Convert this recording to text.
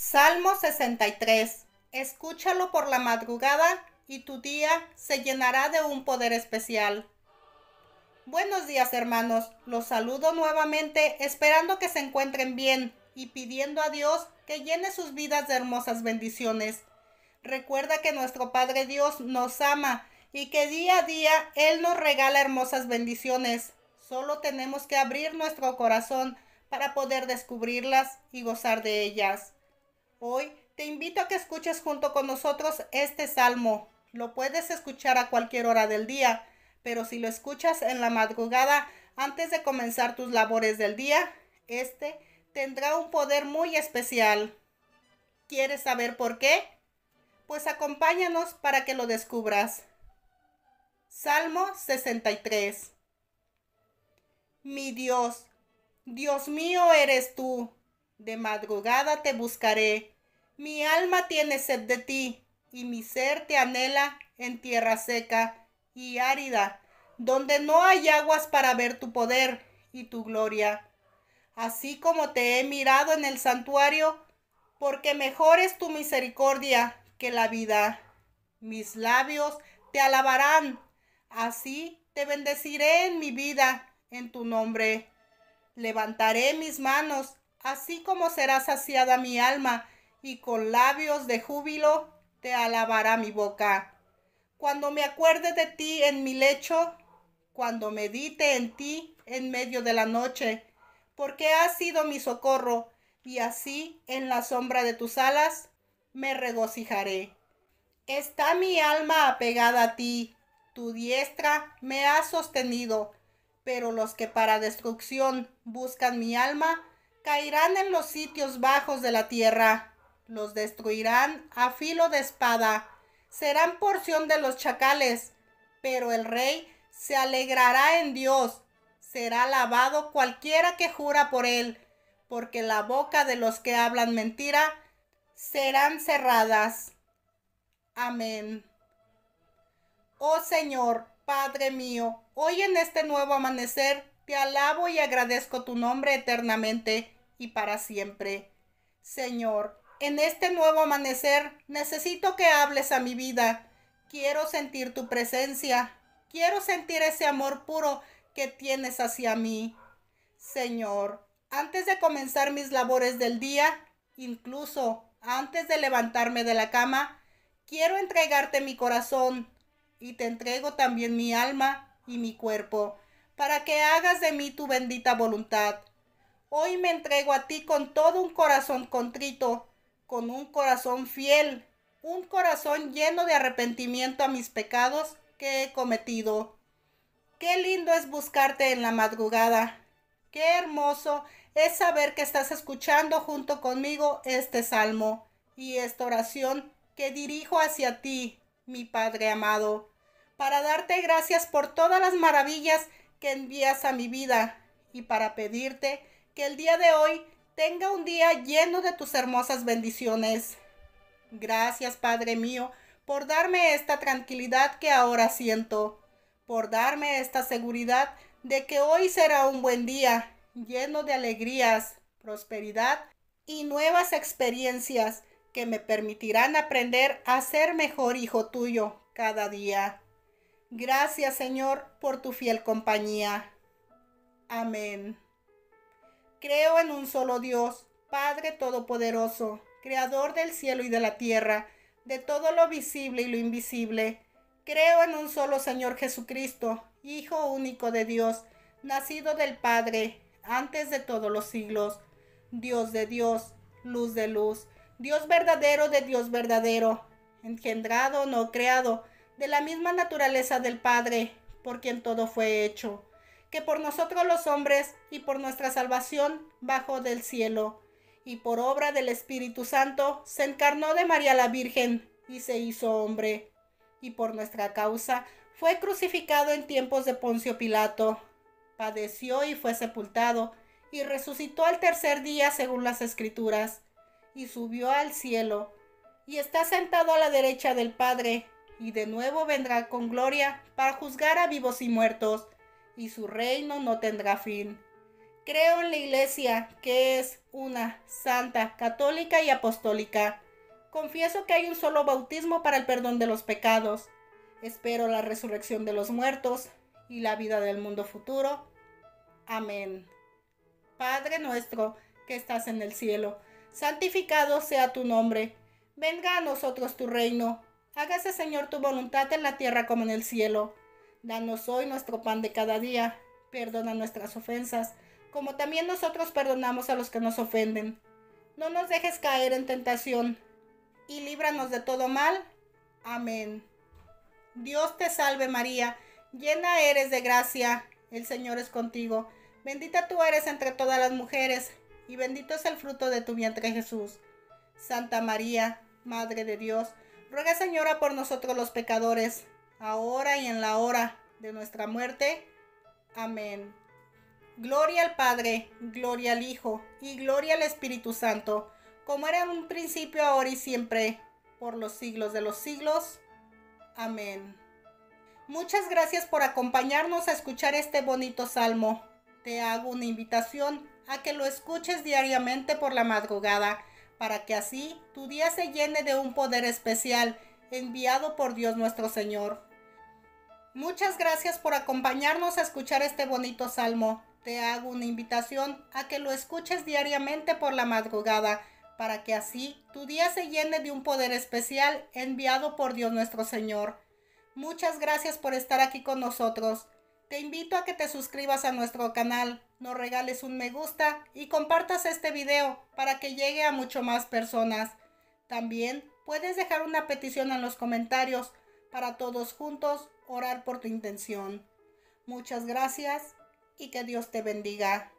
Salmo 63. Escúchalo por la madrugada y tu día se llenará de un poder especial. Buenos días, hermanos. Los saludo nuevamente esperando que se encuentren bien y pidiendo a Dios que llene sus vidas de hermosas bendiciones. Recuerda que nuestro Padre Dios nos ama y que día a día Él nos regala hermosas bendiciones. Solo tenemos que abrir nuestro corazón para poder descubrirlas y gozar de ellas. Hoy te invito a que escuches junto con nosotros este salmo. Lo puedes escuchar a cualquier hora del día, pero si lo escuchas en la madrugada antes de comenzar tus labores del día, este tendrá un poder muy especial. ¿Quieres saber por qué? Pues acompáñanos para que lo descubras. Salmo 63. Mi Dios, Dios mío eres tú. De madrugada te buscaré. Mi alma tiene sed de ti, y mi ser te anhela en tierra seca y árida, donde no hay aguas para ver tu poder y tu gloria. Así como te he mirado en el santuario, porque mejor es tu misericordia que la vida. Mis labios te alabarán, así te bendeciré en mi vida, en tu nombre. Levantaré mis manos, así como será saciada mi alma, y con labios de júbilo te alabará mi boca. Cuando me acuerde de ti en mi lecho, cuando medite en ti en medio de la noche, porque has sido mi socorro, y así en la sombra de tus alas me regocijaré. Está mi alma apegada a ti, tu diestra me ha sostenido, pero los que para destrucción buscan mi alma caerán en los sitios bajos de la tierra, los destruirán a filo de espada, serán porción de los chacales, pero el rey se alegrará en Dios, será alabado cualquiera que jura por él, porque la boca de los que hablan mentira serán cerradas. Amén. Oh Señor, Padre mío, hoy en este nuevo amanecer te alabo y agradezco tu nombre eternamente y para siempre. Señor, en este nuevo amanecer necesito que hables a mi vida. Quiero sentir tu presencia. Quiero sentir ese amor puro que tienes hacia mí. Señor, antes de comenzar mis labores del día, incluso antes de levantarme de la cama, quiero entregarte mi corazón y te entrego también mi alma y mi cuerpo, para que hagas de mí tu bendita voluntad. Hoy me entrego a ti con todo un corazón contrito, con un corazón fiel, un corazón lleno de arrepentimiento a mis pecados que he cometido. Qué lindo es buscarte en la madrugada. Qué hermoso es saber que estás escuchando junto conmigo este salmo y esta oración que dirijo hacia ti, mi Padre amado, para darte gracias por todas las maravillas que envías a mi vida y para pedirte que el día de hoy tenga un día lleno de tus hermosas bendiciones. Gracias, Padre mío, por darme esta tranquilidad que ahora siento, por darme esta seguridad de que hoy será un buen día, lleno de alegrías, prosperidad y nuevas experiencias que me permitirán aprender a ser mejor hijo tuyo cada día. Gracias, Señor, por tu fiel compañía. Amén. Creo en un solo Dios, Padre Todopoderoso, Creador del cielo y de la tierra, de todo lo visible y lo invisible. Creo en un solo Señor Jesucristo, Hijo único de Dios, nacido del Padre, antes de todos los siglos, Dios de Dios, luz de luz, Dios verdadero de Dios verdadero, engendrado, no creado, de la misma naturaleza del Padre, por quien todo fue hecho, que por nosotros los hombres y por nuestra salvación bajó del cielo, y por obra del Espíritu Santo se encarnó de María la Virgen y se hizo hombre, y por nuestra causa fue crucificado en tiempos de Poncio Pilato, padeció y fue sepultado, y resucitó al tercer día según las Escrituras, y subió al cielo, y está sentado a la derecha del Padre, y de nuevo vendrá con gloria para juzgar a vivos y muertos, y su reino no tendrá fin. Creo en la Iglesia, que es una, santa, católica y apostólica. Confieso que hay un solo bautismo para el perdón de los pecados. Espero la resurrección de los muertos y la vida del mundo futuro. Amén. Padre nuestro, que estás en el cielo, santificado sea tu nombre. Venga a nosotros tu reino. Hágase, Señor, tu voluntad en la tierra como en el cielo. Danos hoy nuestro pan de cada día. Perdona nuestras ofensas, como también nosotros perdonamos a los que nos ofenden. No nos dejes caer en tentación, y líbranos de todo mal. Amén. Dios te salve María, llena eres de gracia, el Señor es contigo. Bendita tú eres entre todas las mujeres, y bendito es el fruto de tu vientre Jesús. Santa María, Madre de Dios, ruega Señora por nosotros los pecadores, ahora y en la hora de nuestra muerte. Amén. Gloria al Padre, gloria al Hijo, y gloria al Espíritu Santo, como era en un principio, ahora y siempre, por los siglos de los siglos. Amén. Muchas gracias por acompañarnos a escuchar este bonito salmo. Te hago una invitación a que lo escuches diariamente por la madrugada, para que así tu día se llene de un poder especial enviado por Dios nuestro Señor. Muchas gracias por acompañarnos a escuchar este bonito salmo. Te hago una invitación a que lo escuches diariamente por la madrugada, para que así tu día se llene de un poder especial enviado por Dios nuestro Señor. Muchas gracias por estar aquí con nosotros. Te invito a que te suscribas a nuestro canal, nos regales un me gusta y compartas este video para que llegue a mucho más personas. También puedes dejar una petición en los comentarios para todos juntos orar por tu intención. Muchas gracias y que Dios te bendiga.